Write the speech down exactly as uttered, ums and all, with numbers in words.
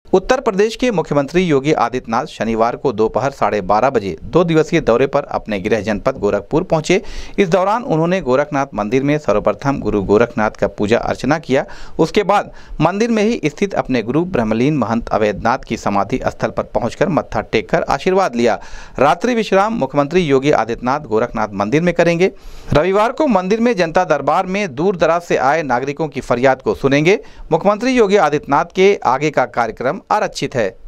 उत्तर प्रदेश के मुख्यमंत्री योगी आदित्यनाथ शनिवार को दोपहर साढ़े बारह बजे दो दिवसीय दौरे पर अपने गृह जनपद गोरखपुर पहुंचे। इस दौरान उन्होंने गोरखनाथ मंदिर में सर्वप्रथम गुरु गोरखनाथ का पूजा अर्चना किया। उसके बाद मंदिर में ही स्थित अपने गुरु ब्रह्मलीन महंत अवैधनाथ की समाधि स्थल पर पहुंचकर मत्था टेककर आशीर्वाद लिया। रात्रि विश्राम मुख्यमंत्री योगी आदित्यनाथ गोरखनाथ मंदिर में करेंगे। रविवार को मंदिर में जनता दरबार में दूर दराज से आए नागरिकों की फरियाद को सुनेंगे। मुख्यमंत्री योगी आदित्यनाथ के आगे का कार्यक्रम आरक्षित है।